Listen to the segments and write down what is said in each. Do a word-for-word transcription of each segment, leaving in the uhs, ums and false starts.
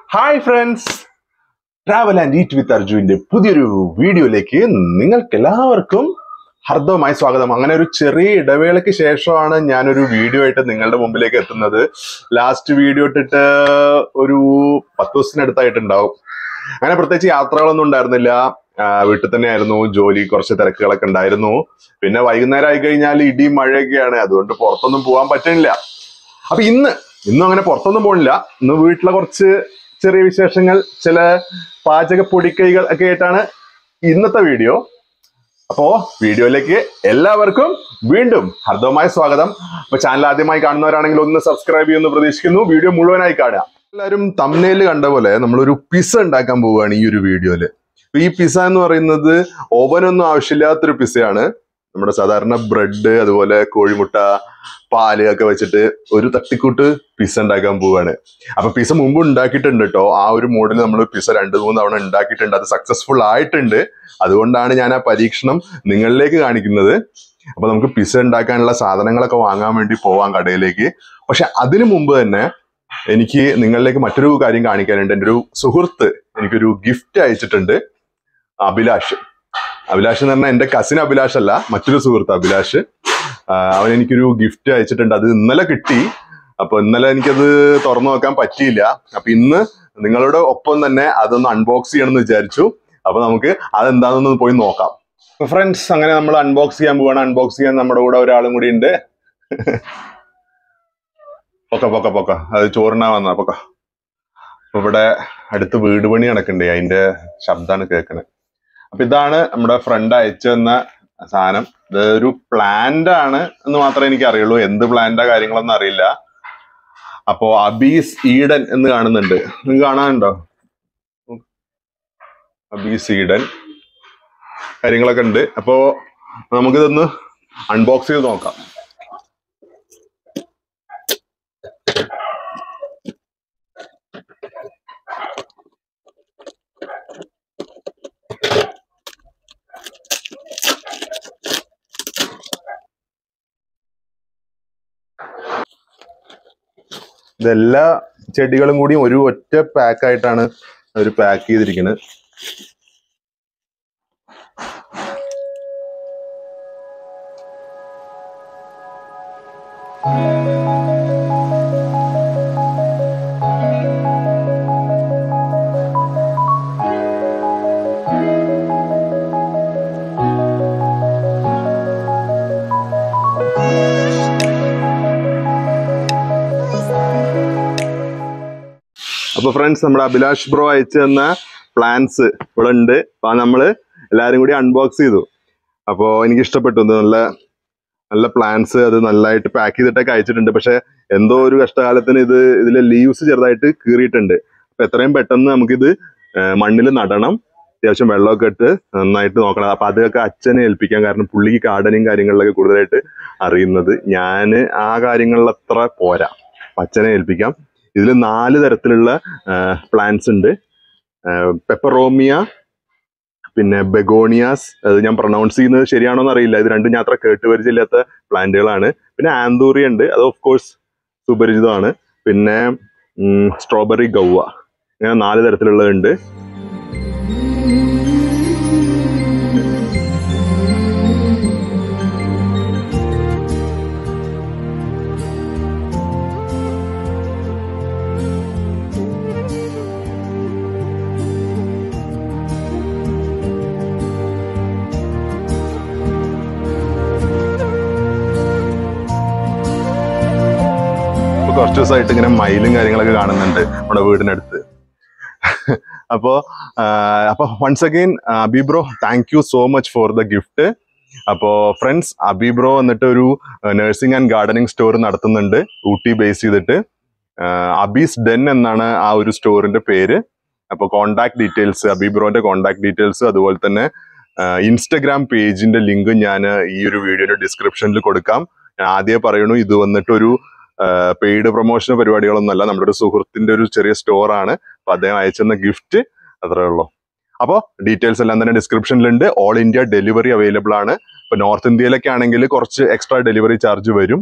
Hi friends, Travel and Eat with Arjun പുതിയൊരു വീഡിയോയിലേക്ക് നിങ്ങൾക്ക് എല്ലാവർക്കും ഹർദ്ദവമായി സ്വാഗതം. അങ്ങനെ ഒരു ചെറിയ ഇടവേളയ്ക്ക് ശേഷമാണ് ഞാനൊരു വീഡിയോ ആയിട്ട് നിങ്ങളുടെ മുമ്പിലേക്ക് എത്തുന്നത്. ലാസ്റ്റ് വീഡിയോ ഇട്ടിട്ട് ഒരു പത്ത് ദിവസത്തിനടുത്തായിട്ടുണ്ടാവും. അങ്ങനെ പ്രത്യേകിച്ച് യാത്രകളൊന്നും ഉണ്ടായിരുന്നില്ല. വീട്ടിൽ തന്നെ ആയിരുന്നു ജോലി, കുറച്ച് തിരക്കുകളൊക്കെ ഉണ്ടായിരുന്നു. പിന്നെ വൈകുന്നേരം ആയി കഴിഞ്ഞാൽ ഇടിയും മഴയൊക്കെയാണ്, അതുകൊണ്ട് പുറത്തൊന്നും പോകാൻ പറ്റുന്നില്ല. അപ്പൊ ഇന്ന് ഇന്നും അങ്ങനെ പുറത്തൊന്നും പോണില്ല. ഇന്ന് വീട്ടിലെ കുറച്ച് ചെറിയ വിശേഷങ്ങൾ, ചില പാചക പൊടിക്കൈകൾ ഒക്കെ ആയിട്ടാണ് ഇന്നത്തെ വീഡിയോ. അപ്പോ വീഡിയോയിലേക്ക് എല്ലാവർക്കും വീണ്ടും ഹർദ്ദവമായ സ്വാഗതം. അപ്പൊ ചാനൽ ആദ്യമായി കാണുന്നവരാണെങ്കിൽ ഒന്ന് സബ്സ്ക്രൈബ് ചെയ്യുമെന്ന് പ്രതീക്ഷിക്കുന്നു. വീഡിയോ മുഴുവനായി കാണുക. എല്ലാവരും തംബ്നെയിൽ കണ്ട പോലെ നമ്മളൊരു പിസ്സ ഉണ്ടാക്കാൻ പോവുകയാണ് ഈ ഒരു വീഡിയോയില്. ഈ പിസ്സ എന്ന് പറയുന്നത് ഓവനൊന്നും ആവശ്യമില്ലാത്തൊരു പിസ്സയാണ്. നമ്മുടെ സാധാരണ ബ്രെഡ്, അതുപോലെ കോഴിമുട്ട, പാല് ഒക്കെ വെച്ചിട്ട് ഒരു തട്ടിക്കൂട്ട് പിസ്സ ഉണ്ടാക്കാൻ പോവാണ്. അപ്പൊ പിസ്സ മുമ്പ് ഉണ്ടാക്കിയിട്ടുണ്ട് കേട്ടോ. ആ ഒരു മോഡൽ നമ്മൾ പിസ്സ രണ്ട് മൂന്ന് തവണ ഉണ്ടാക്കിയിട്ടുണ്ട്. അത് സക്സസ്ഫുൾ ആയിട്ടുണ്ട്. അതുകൊണ്ടാണ് ഞാൻ ആ പരീക്ഷണം നിങ്ങളിലേക്ക് കാണിക്കുന്നത്. അപ്പൊ നമുക്ക് പിസ്സ ഉണ്ടാക്കാനുള്ള സാധനങ്ങളൊക്കെ വാങ്ങാൻ വേണ്ടി പോവാം കടയിലേക്ക്. പക്ഷെ അതിനു മുമ്പ് തന്നെ എനിക്ക് നിങ്ങളിലേക്ക് മറ്റൊരു കാര്യം കാണിക്കാനുണ്ട്. എൻ്റെ ഒരു സുഹൃത്ത് എനിക്കൊരു ഗിഫ്റ്റ് അയച്ചിട്ടുണ്ട്. അഭിലാഷ് അഭിലാഷ് എന്ന് പറഞ്ഞാൽ എൻ്റെ കസിൻ അഭിലാഷ് അല്ല, മറ്റൊരു സുഹൃത്ത് അഭിലാഷ്. അവൻ എനിക്കൊരു ഗിഫ്റ്റ് അയച്ചിട്ടുണ്ട്. അത് ഇന്നലെ കിട്ടി. അപ്പൊ ഇന്നലെ എനിക്കത് തുറന്നു നോക്കാൻ പറ്റിയില്ല. അപ്പൊ ഇന്ന് നിങ്ങളുടെ ഒപ്പം തന്നെ അതൊന്ന് അൺബോക്സ് ചെയ്യണമെന്ന് വിചാരിച്ചു. അപ്പൊ നമുക്ക് അതെന്താണെന്ന് പോയി നോക്കാം. അപ്പൊ ഫ്രണ്ട്സ്, അങ്ങനെ നമ്മൾ അൺബോക്സ് ചെയ്യാൻ പോവാണ്. അൺബോക്സ് ചെയ്യാൻ നമ്മുടെ കൂടെ ഒരാളും കൂടി ഉണ്ട്. പൊക്ക പൊക്ക പൊക്ക അത് ചോറിനാ വന്ന പൊക്ക. അപ്പൊ ഇവിടെ അടുത്ത് വീട് പണി നടക്കണ്ടേ, അതിന്റെ ശബ്ദമാണ് കേൾക്കണത്. അപ്പൊ ഇതാണ് നമ്മുടെ ഫ്രണ്ട് അയച്ചു തന്ന സാധനം. ഇത് ഒരു പ്ലാന്റ് ആണ് എന്ന് മാത്രമേ എനിക്ക് അറിയുള്ളൂ. എന്ത് പ്ലാന്റാ കാര്യങ്ങളൊന്നും അറിയില്ല. അപ്പോ അബീസ് ഈഡൻ എന്ന് കാണുന്നുണ്ട്. നിങ്ങൾക്ക് കാണാനുണ്ടോ? അബീസ് ഈഡൻ കാര്യങ്ങളൊക്കെ ഉണ്ട്. അപ്പോ നമുക്കിതൊന്ന് അൺബോക്സ് ചെയ്ത് നോക്കാം. ഇതെല്ലാ ചെടികളും കൂടി ഒരു ഒറ്റ പാക്ക് ആയിട്ടാണ് അവർ പാക്ക് ചെയ്തിരിക്കുന്നത്. അപ്പൊ ഫ്രണ്ട്സ്, നമ്മുടെ അഭിലാഷ് ബ്രോ അയച്ചു തന്ന പ്ലാന്റ്സ് ഇവിടെ ഉണ്ട്. അപ്പൊ നമ്മള് എല്ലാരും കൂടി അൺബോക്സ് ചെയ്തു. അപ്പോ എനിക്ക് ഇഷ്ടപ്പെട്ടു. നല്ല നല്ല പ്ലാന്റ്സ്, അത് നല്ലതായിട്ട് പാക്ക് ചെയ്തിട്ടൊക്കെ അയച്ചിട്ടുണ്ട്. പക്ഷെ എന്തോ ഒരു കഷ്ടകാലത്തിന് ഇത് ഇതിലെ ലീവ്സ് ചെറുതായിട്ട് കീറിയിട്ടുണ്ട്. അപ്പൊ എത്രയും പെട്ടെന്ന് നമുക്കിത് മണ്ണിൽ നടണം. അത്യാവശ്യം വെള്ളമൊക്കെ ഇട്ട് നന്നായിട്ട് നോക്കണം. അപ്പൊ അതൊക്കെ അച്ഛനെ ഏൽപ്പിക്കാം. കാരണം പുള്ളിക്ക് ഗാർഡനിങ് കാര്യങ്ങളിലൊക്കെ കൂടുതലായിട്ട് അറിയുന്നത്. ഞാന് ആ കാര്യങ്ങളിൽ അത്ര പോരാ. അപ്പൊ അച്ഛനെ ഏൽപ്പിക്കാം. ഇതിൽ നാല് തരത്തിലുള്ള പ്ലാന്റ്സ് ഉണ്ട്. പെപ്പറോമിയ, പിന്നെ ബെഗോണിയാസ്, അത് ഞാൻ പ്രൊനൗൺസ് ചെയ്യുന്നത് ശരിയാണോന്ന് അറിയില്ല. ഇത് രണ്ടും ഞാൻ അത്ര കേട്ടുപരിചയമില്ലാത്ത പ്ലാന്റുകളാണ്. പിന്നെ ആന്തൂറിയ ഉണ്ട്, അത് ഓഫ് കോഴ്സ് സുപരിചിതമാണ്. പിന്നെ സ്ട്രോബെറി ഗൗവ, ഇങ്ങനെ നാല് തരത്തിലുള്ളതുണ്ട്. കുറച്ച് ദിവസമായിട്ട് ഇങ്ങനെ മയിലും കാര്യങ്ങളൊക്കെ കാണുന്നുണ്ട് നമ്മുടെ വീടിനടുത്ത്. അപ്പോ അപ്പൊ once again Abhi bro, thank you so much for the gift. അപ്പോ ഫ്രണ്ട്സ്, അബി ബ്രോ വന്നിട്ട് ഒരു നഴ്സിംഗ് ആൻഡ് ഗാർഡനിങ് സ്റ്റോർ നടത്തുന്നുണ്ട്, ഊട്ടി ബേസ് ചെയ്തിട്ട്. അബീസ് ഡെൻ എന്നാണ് ആ ഒരു സ്റ്റോറിന്റെ പേര്. അപ്പൊ കോണ്ടാക്ട് ഡീറ്റെയിൽസ്, അബി ബ്രോന്റെ കോണ്ടാക്ട് ഡീറ്റെയിൽസ്, അതുപോലെ തന്നെ ഇൻസ്റ്റഗ്രാം പേജിന്റെ ലിങ്ക് ഞാൻ ഈ ഒരു വീഡിയോയുടെ ഡിസ്ക്രിപ്ഷനിൽ കൊടുക്കാം. ഞാൻ ആദ്യമേ പറയണു, ഇത് വന്നിട്ട് ഒരു പെയ്ഡ് പ്രൊമോഷൻ പരിപാടികളൊന്നും അല്ല. നമ്മുടെ ഒരു സുഹൃത്തിന്റെ ഒരു ചെറിയ സ്റ്റോറാണ്. അപ്പൊ അദ്ദേഹം അയച്ചെന്ന ഗിഫ്റ്റ് അത്രേ ഉള്ളൂ. അപ്പോൾ ഡീറ്റെയിൽസ് എല്ലാം തന്നെ ഡിസ്ക്രിപ്ഷനിലുണ്ട്. ഓൾ ഇന്ത്യ ഡെലിവറി അവൈലബിൾ ആണ്. ഇപ്പൊ നോർത്ത് ഇന്ത്യയിലൊക്കെ ആണെങ്കിൽ കുറച്ച് എക്സ്ട്രാ ഡെലിവറി ചാർജ് വരും.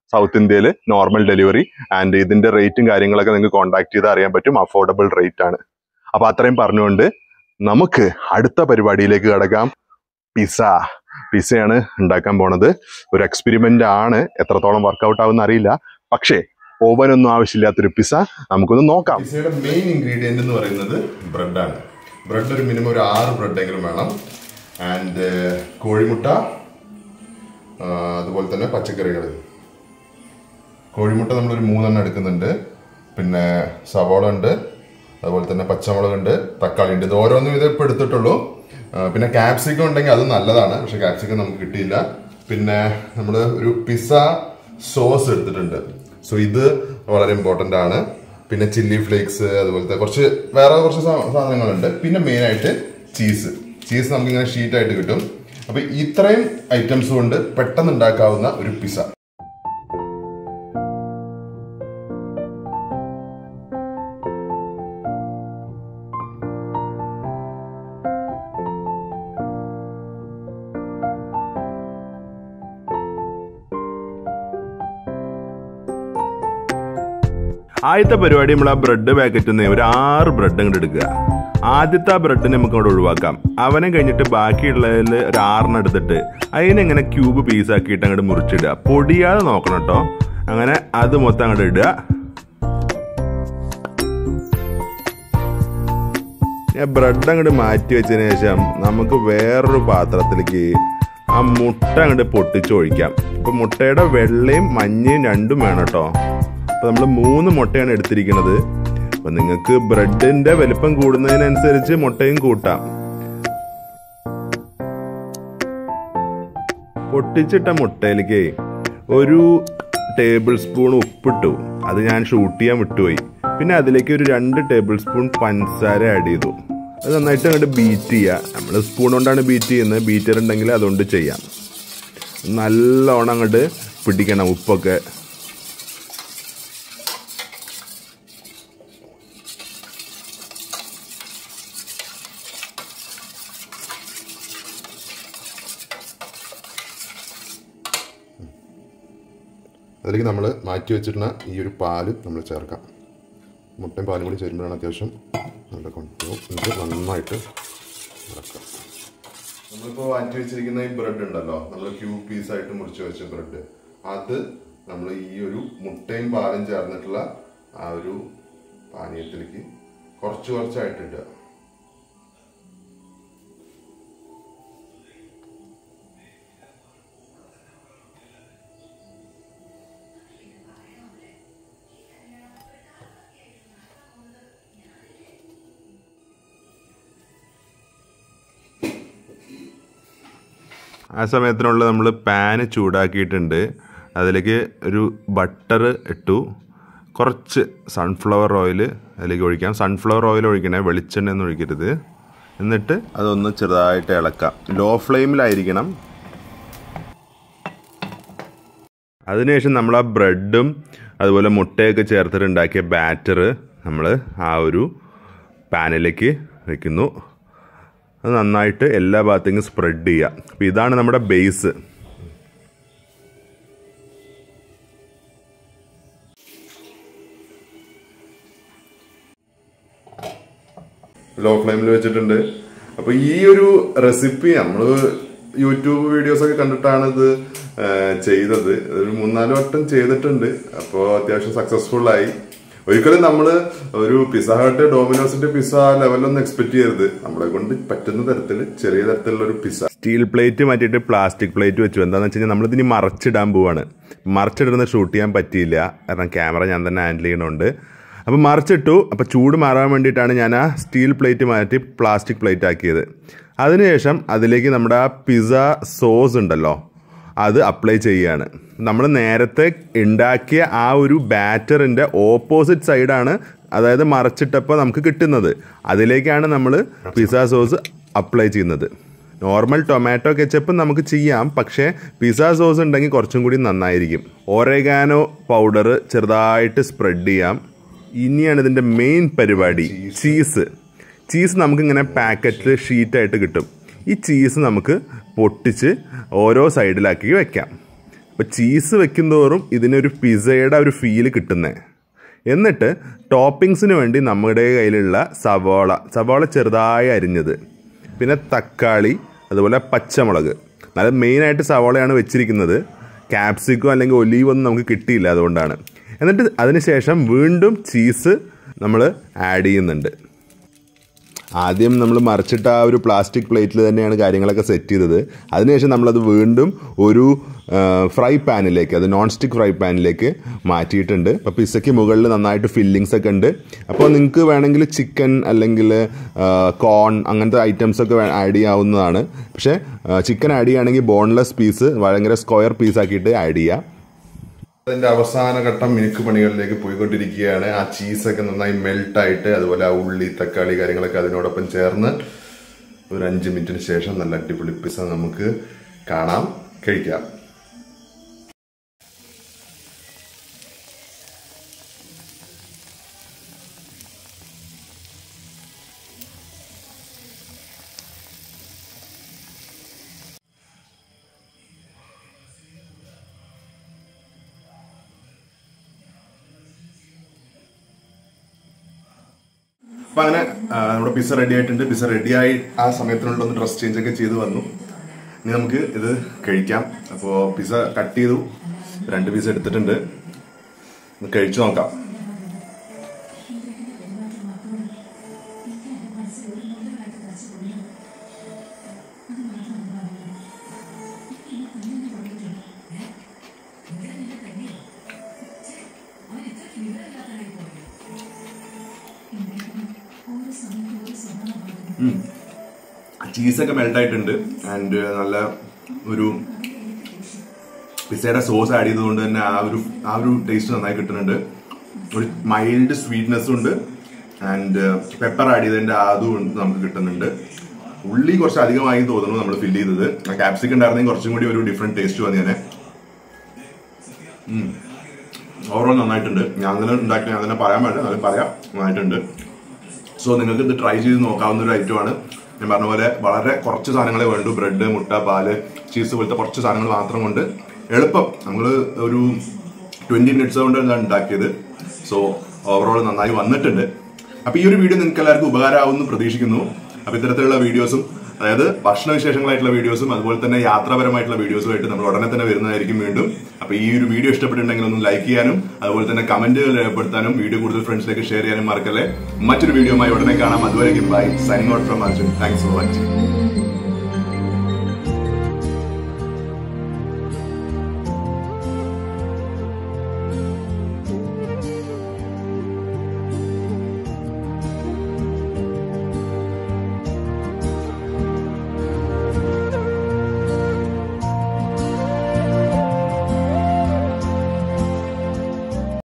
സൗത്ത് ഇന്ത്യയിൽ നോർമൽ ഡെലിവറി. ആൻഡ് ഇതിന്റെ റേറ്റും കാര്യങ്ങളൊക്കെ നിങ്ങൾക്ക് കോൺടാക്ട് ചെയ്ത് അറിയാൻ പറ്റും. അഫോർഡബിൾ റേറ്റ് ആണ്. അപ്പൊ അത്രയും പറഞ്ഞുകൊണ്ട് നമുക്ക് അടുത്ത പരിപാടിയിലേക്ക് കടക്കാം. പിസ്സ പിസ്സയാണ് ഉണ്ടാക്കാൻ പോണത്. ഒരു എക്സ്പെരിമെന്റ് ആണ്, എത്രത്തോളം വർക്കൗട്ട് ആവുമെന്ന് അറിയില്ല. പക്ഷേ ഓവനൊന്നും ആവശ്യമില്ലാത്തൊരു പിസ്സ നമുക്കൊന്ന് നോക്കാം. പിസ്സയുടെ മെയിൻ ഇൻഗ്രീഡിയന്റ് എന്ന് പറയുന്നത് ബ്രെഡാണ്. ബ്രെഡ് ഒരു മിനിമം ഒരു ആറ് ബ്രെഡ് എങ്കിലും വേണം. ആൻഡ് കോഴിമുട്ട, അതുപോലെ തന്നെ പച്ചക്കറികൾ. കോഴിമുട്ട നമ്മളൊരു മൂന്നെണ്ണം എടുക്കുന്നുണ്ട്. പിന്നെ സവോള ഉണ്ട്, അതുപോലെ തന്നെ പച്ചമുളക് ഉണ്ട്, തക്കാളി ഉണ്ട്. ഇത് ഓരോന്നും ഇത് ഇപ്പം എടുത്തിട്ടുള്ളൂ. പിന്നെ ക്യാപ്സിക്കം ഉണ്ടെങ്കിൽ അത് നല്ലതാണ്, പക്ഷെ ക്യാപ്സിക്കം നമുക്ക് കിട്ടിയില്ല. പിന്നെ നമ്മൾ ഒരു പിസ്സ സോസ് എടുത്തിട്ടുണ്ട്. സോ ഇത് വളരെ ഇമ്പോർട്ടൻ്റ് ആണ്. പിന്നെ ചില്ലി ഫ്ലേക്സ്, അതുപോലത്തെ കുറച്ച് വേറെ കുറച്ച് സാധനങ്ങളുണ്ട്. പിന്നെ മെയിനായിട്ട് ചീസ്. ചീസ് നമുക്കിങ്ങനെ ഷീറ്റായിട്ട് കിട്ടും. അപ്പൊ ഇത്രയും ഐറ്റംസ് കൊണ്ട് പെട്ടെന്ന് ഉണ്ടാക്കാവുന്ന ഒരു പിസ്സ. ആദ്യത്തെ പരിപാടി നമ്മൾ ആ ബ്രെഡ് പാക്കറ്റിൽ നിന്ന് ഒരു ആറ് ബ്രെഡ് അങ്ങോട്ട് എടുക്കുക. ആദ്യത്തെ ആ ബ്രെഡിനെ നമുക്ക് അവിടെ ഒഴിവാക്കാം. അവനെ കഴിഞ്ഞിട്ട് ബാക്കിയുള്ളതിൽ ഒരു ആറെണ്ണം എടുത്തിട്ട് അതിനെങ്ങനെ ക്യൂബ് പീസാക്കിയിട്ട് അങ്ങോട്ട് മുറിച്ചിടുക. പൊടിയാതെ നോക്കണം കേട്ടോ. അങ്ങനെ അത് മൊത്തം അങ്ങോട്ട് ഇടുക. ബ്രെഡ് അങ്ങോട്ട് മാറ്റി വെച്ചതിന് ശേഷം നമുക്ക് വേറൊരു പാത്രത്തിലേക്ക് ആ മുട്ട അങ്ങോട്ട് പൊട്ടിച്ചൊഴിക്കാം. ഇപ്പൊ മുട്ടയുടെ വെള്ളയും മഞ്ഞയും രണ്ടും വേണം കേട്ടോ. അപ്പൊ നമ്മൾ മൂന്ന് മുട്ടയാണ് എടുത്തിരിക്കുന്നത്. അപ്പൊ നിങ്ങൾക്ക് ബ്രെഡിന്റെ വലിപ്പം കൂടുന്നതിനനുസരിച്ച് മുട്ടയും കൂട്ടാം. പൊട്ടിച്ചിട്ട മുട്ടയിലേക്ക് ഒരു ടേബിൾ സ്പൂൺ ഉപ്പിട്ടു. അത് ഞാൻ ഷൂട്ട് ചെയ്യാൻ വിട്ടുപോയി. പിന്നെ അതിലേക്ക് ഒരു രണ്ട് ടേബിൾ സ്പൂൺ പഞ്ചസാര ആഡ് ചെയ്തു. അത് നന്നായിട്ട് അങ്ങോട്ട് ബീറ്റ് ചെയ്യുക. നമ്മൾ സ്പൂൺ കൊണ്ടാണ് ബീറ്റ് ചെയ്യുന്നത്. ബീറ്റർ ഉണ്ടെങ്കിൽ അതുകൊണ്ട് ചെയ്യാം. നല്ലോണം അങ്ങോട്ട് പിടിക്കണം ഉപ്പൊക്കെ. അതിലേക്ക് നമ്മൾ മാറ്റി വെച്ചിരുന്ന ഈ ഒരു പാല് നമ്മൾ ചേർക്കാം. മുട്ടയും പാലും കൂടി ചേരുമ്പോഴാണ് അത്യാവശ്യം നല്ല കൊണ്ടുപോകും. എന്നിട്ട് നന്നായിട്ട് ഇറക്കാം. നമ്മളിപ്പോൾ മാറ്റി വെച്ചിരിക്കുന്ന ഈ ബ്രെഡ് ഉണ്ടല്ലോ, നമ്മൾ ക്യൂബ് പീസായിട്ട് മുറിച്ച് വെച്ച ബ്രെഡ്, അത് നമ്മൾ ഈ ഒരു മുട്ടയും പാലും ചേർന്നിട്ടുള്ള ആ ഒരു പാനീയത്തിലേക്ക് കുറച്ച് കുറച്ചായിട്ട് ഇടുക. ആ സമയത്തിനുള്ള നമ്മൾ പാന് ചൂടാക്കിയിട്ടുണ്ട്. അതിലേക്ക് ഒരു ബട്ടർ ഇട്ടു. കുറച്ച് സൺഫ്ലവർ ഓയിൽ അതിലേക്ക് ഒഴിക്കാം. സൺഫ്ലവർ ഓയിൽ ഒഴിക്കണേ, വെളിച്ചെണ്ണ ഒന്നും ഒഴിക്കരുത്. എന്നിട്ട് അതൊന്ന് ചെറുതായിട്ട് ഇളക്കാം. ലോ ഫ്ലെയിമിലായിരിക്കണം. അതിനുശേഷം നമ്മൾ ആ ബ്രെഡും അതുപോലെ മുട്ടയൊക്കെ ചേർത്തിട്ടുണ്ടാക്കിയ ബാറ്റർ നമ്മൾ ആ ഒരു പാനിലേക്ക് വയ്ക്കുന്നു. അത് നന്നായിട്ട് എല്ലാ ഭാഗത്തേക്കും സ്പ്രെഡ് ചെയ്യുക. അപ്പം ഇതാണ് നമ്മുടെ ബേസ്. ലോ ഫ്ലെയിമിൽ വെച്ചിട്ടുണ്ട്. അപ്പോൾ ഈ ഒരു റെസിപ്പി നമ്മൾ യൂട്യൂബ് വീഡിയോസൊക്കെ കണ്ടിട്ടാണ് ഇത് ചെയ്തത്. ഒരു മൂന്നാല് വട്ടം ചെയ്തിട്ടുണ്ട്. അപ്പോൾ അത്യാവശ്യം സക്സസ്ഫുള്ളായി. ഒരിക്കലും നമ്മൾ ഒരു പിസ്സ ഹട്ട് ഡോമിനോസിന്റെ പിസ്സ ലെവലൊന്നും എക്സ്പെക്ട് ചെയ്യരുത്. നമ്മളെ കൊണ്ട് പറ്റുന്ന തരത്തിൽ ചെറിയ തരത്തിലുള്ള ഒരു പിസ്സ. സ്റ്റീൽ പ്ലേറ്റ് മാറ്റിയിട്ട് പ്ലാസ്റ്റിക് പ്ലേറ്റ് വെച്ചു. എന്താണെന്ന് വെച്ച് കഴിഞ്ഞാൽ നമ്മളിതിന് മറച്ചിടാൻ പോവാണ്. മറച്ചിടുന്ന ഷൂട്ട് ചെയ്യാൻ പറ്റിയില്ല, കാരണം ക്യാമറ ഞാൻ തന്നെ ഹാൻഡിൽ ചെയ്യണോണ്ട്. അപ്പം മറിച്ചിട്ടു. അപ്പം ചൂട് മാറാൻ വേണ്ടിയിട്ടാണ് ഞാൻ ആ സ്റ്റീൽ പ്ലേറ്റ് മാറ്റി പ്ലാസ്റ്റിക് പ്ലേറ്റ് ആക്കിയത്. അതിനുശേഷം അതിലേക്ക് നമ്മുടെ ആ പിസ്സ സോസ് ഉണ്ടല്ലോ, അത് അപ്ലൈ ചെയ്യുകയാണ്. നമ്മൾ നേരത്തെ ഉണ്ടാക്കിയ ആ ഒരു ബാറ്ററിൻ്റെ ഓപ്പോസിറ്റ് സൈഡാണ്, അതായത് മറച്ചിട്ടപ്പോൾ നമുക്ക് കിട്ടുന്നത്. അതിലേക്കാണ് നമ്മൾ പിസ്സ സോസ് അപ്ലൈ ചെയ്യുന്നത്. നോർമൽ ടൊമാറ്റോ കെച്ചപ്പ് നമുക്ക് ചെയ്യാം, പക്ഷേ പിസ്സ സോസ് ഉണ്ടെങ്കിൽ കുറച്ചും കൂടി നന്നായിരിക്കും. ഒറിഗാനോ പൗഡർ ചെറുതായിട്ട് സ്പ്രെഡ് ചെയ്യാം. ഇനിയാണ് ഇതിൻ്റെ മെയിൻ പരിപാടി, ചീസ്. ചീസ് നമുക്കിങ്ങനെ പാക്കറ്റിൽ ഷീറ്റായിട്ട് കിട്ടും. ഈ ചീസ് നമുക്ക് പൊട്ടിച്ച് ഓരോ സൈഡിലാക്കി വെക്കാം. അപ്പോൾ ചീസ് വെക്കുന്തോറും ഇതിനൊരു പിസയുടെ ഒരു ഫീല് കിട്ടുന്നത്. എന്നിട്ട് ടോപ്പിങ്സിന് വേണ്ടി നമ്മുടെ കയ്യിലുള്ള സവാള സവാള ചെറുതായി അരിഞ്ഞത്, പിന്നെ തക്കാളി, അതുപോലെ പച്ചമുളക്. അത് മെയിനായിട്ട് സവാളയാണ് വെച്ചിരിക്കുന്നത്. ക്യാപ്സിക്കോ അല്ലെങ്കിൽ ഒലീവ് ഒന്നും നമുക്ക് കിട്ടിയില്ല, അതുകൊണ്ടാണ്. എന്നിട്ട് അതിനുശേഷം വീണ്ടും ചീസ് നമ്മൾ ആഡ് ചെയ്യുന്നുണ്ട്. ആദ്യം നമ്മൾ മറിച്ചിട്ട ആ ഒരു പ്ലാസ്റ്റിക് പ്ലേറ്റിൽ തന്നെയാണ് കാര്യങ്ങളൊക്കെ സെറ്റ് ചെയ്തത്. അതിനുശേഷം നമ്മളത് വീണ്ടും ഒരു ഫ്രൈ പാനിലേക്ക്, അത് നോൺ സ്റ്റിക്ക് ഫ്രൈ പാനിലേക്ക് മാറ്റിയിട്ടുണ്ട്. അപ്പോൾ പിസയ്ക്ക് മുകളിൽ നന്നായിട്ട് ഫില്ലിങ്സ് ഒക്കെ ഉണ്ട്. അപ്പോൾ നിങ്ങൾക്ക് വേണമെങ്കിൽ ചിക്കൻ അല്ലെങ്കിൽ കോൺ അങ്ങനത്തെ ഐറ്റംസൊക്കെ ആഡ് ചെയ്യാവുന്നതാണ്. പക്ഷേ ചിക്കൻ ആഡ് ചെയ്യുകയാണെങ്കിൽ ബോൺലെസ് പീസ് ഭയങ്കര സ്ക്വയർ പീസാക്കിയിട്ട് ആഡ് ചെയ്യുക. അതിൻ്റെ അവസാന ഘട്ടം മിനുക്ക് പണികളിലേക്ക് പോയിക്കൊണ്ടിരിക്കുകയാണ്. ആ ചീസൊക്കെ നന്നായി മെൽട്ടായിട്ട്, അതുപോലെ ആ ഉള്ളി തക്കാളി കാര്യങ്ങളൊക്കെ അതിനോടൊപ്പം ചേർന്ന് ഒരു അഞ്ച് മിനിറ്റിന് ശേഷം നല്ല അടിപൊളി പിസ്സ നമുക്ക് കാണാം, കഴിക്കാം. അപ്പം അങ്ങനെ നമ്മുടെ പിസ്സ റെഡി ആയിട്ടുണ്ട്. പിസ്സ റെഡിയായി ആ സമയത്തിനുള്ള ഒന്ന് ഡ്രസ് ചേഞ്ച് ഒക്കെ ചെയ്ത് വന്നു. ഇനി നമുക്ക് ഇത് കഴിക്കാം. അപ്പോൾ പിസ്സ കട്ട് ചെയ്തു, രണ്ട് പീസ് എടുത്തിട്ടുണ്ട്, കഴിച്ചു നോക്കാം. ചീസൊക്കെ മെൽട്ടായിട്ടുണ്ട്. ആൻഡ് നല്ല ഒരു പിസ്സയുടെ സോസ് ആഡ് ചെയ്തതുകൊണ്ട് തന്നെ ആ ഒരു ആ ഒരു ടേസ്റ്റ് നന്നായി കിട്ടുന്നുണ്ട്. ഒരു മൈൽഡ് സ്വീറ്റ്നെസ്സും ഉണ്ട്. ആൻഡ് പെപ്പർ ആഡ് ചെയ്തതിൻ്റെ അതും നമുക്ക് കിട്ടുന്നുണ്ട്. ഉള്ളി കുറച്ച് അധികമായി തോന്നുന്നു നമ്മൾ ഫില്ല് ചെയ്തത്. ക്യാപ്സിക്കം ഉണ്ടായിരുന്നെങ്കിൽ കുറച്ചും കൂടി ഒരു ഡിഫറെന്റ് ടേസ്റ്റ് വന്നേനെ. ഓവറോൾ നന്നായിട്ടുണ്ട്. ഞാൻ തന്നെ ഉണ്ടാക്കി ഞാൻ തന്നെ പറയാൻ പറ്റില്ല, അത് പറയാം, നന്നായിട്ടുണ്ട്. സോ നിങ്ങൾക്ക് ഇത് ട്രൈ ചെയ്ത് നോക്കാവുന്ന ഒരു ഐറ്റമാണ്. ഞാൻ പറഞ്ഞ പോലെ വളരെ കുറച്ച് സാധനങ്ങളെ വേണ്ടു. ബ്രെഡ്, മുട്ട, പാല്, ചീസ് പോലത്തെ കുറച്ച് സാധനങ്ങൾ മാത്രം കൊണ്ട് എളുപ്പം നമ്മൾ ഒരു ട്വന്റി മിനിറ്റ്സ് കൊണ്ടാണ് ഉണ്ടാക്കിയത്. സോ ഓവറോൾ നന്നായി വന്നിട്ടുണ്ട്. അപ്പോൾ ഈ ഒരു വീഡിയോ നിങ്ങൾക്ക് എല്ലാവർക്കും ഉപകാരമാവുമെന്ന് പ്രതീക്ഷിക്കുന്നു. അപ്പോൾ ഇത്തരത്തിലുള്ള വീഡിയോസും, അതായത് ഭക്ഷണ വിശേഷങ്ങളായിട്ടുള്ള വീഡിയോസും അതുപോലെ തന്നെ യാത്രാപരമായിട്ടുള്ള വീഡിയോസുമായിട്ട് നമ്മൾ ഉടനെ തന്നെ വരുന്നതായിരിക്കും വീണ്ടും. അപ്പോൾ ഈ ഒരു വീഡിയോ ഇഷ്ടപ്പെട്ടിട്ടുണ്ടെങ്കിൽ ഒന്ന് ലൈക്ക് ചെയ്യാനും അതുപോലെ തന്നെ കമന്റുകൾ രേഖപ്പെടുത്താനും വീഡിയോ കൂടുതൽ ഫ്രണ്ട്സിലേക്ക് ഷെയർ ചെയ്യാനും മറക്കല്ലേ. മറ്റൊരു വീഡിയോയുമായി ഉടനെ കാണാം. അതുവരെയും bye. Signing out from Arjun. Thanks for watching.